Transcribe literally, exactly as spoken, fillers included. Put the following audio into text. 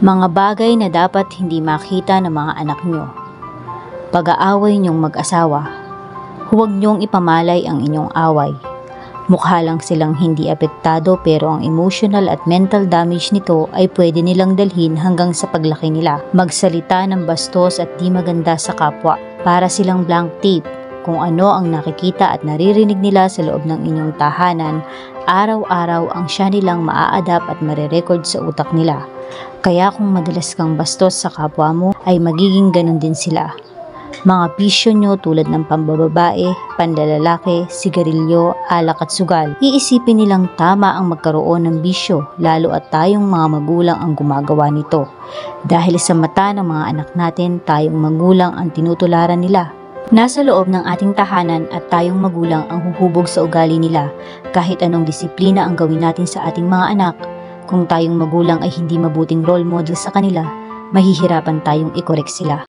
Mga bagay na dapat hindi makita ng mga anak nyo. Pag-aaway nyong mag-asawa. Huwag nyong ipamalay ang inyong away. Mukha lang silang hindi apektado pero ang emotional at mental damage nito ay pwede nilang dalhin hanggang sa paglaki nila. Magsalita ng bastos at di maganda sa kapwa. Para silang blank tape. Kung ano ang nakikita at naririnig nila sa loob ng inyong tahanan, araw-araw ang siya nilang maa-adapt at marirecord sa utak nila. Kaya kung madalas kang bastos sa kapwa mo, ay magiging ganun din sila. Mga bisyo nyo tulad ng pambababae, panlalalaki, sigarilyo, alak at sugal. Iisipin nilang tama ang magkaroon ng bisyo, lalo at tayong mga magulang ang gumagawa nito. Dahil sa mata ng mga anak natin, tayong magulang ang tinutularan nila. Nasa loob ng ating tahanan at tayong magulang ang huhubog sa ugali nila. Kahit anong disiplina ang gawin natin sa ating mga anak, kung tayong magulang ay hindi mabuting role model sa kanila, mahihirapan tayong i-correct sila.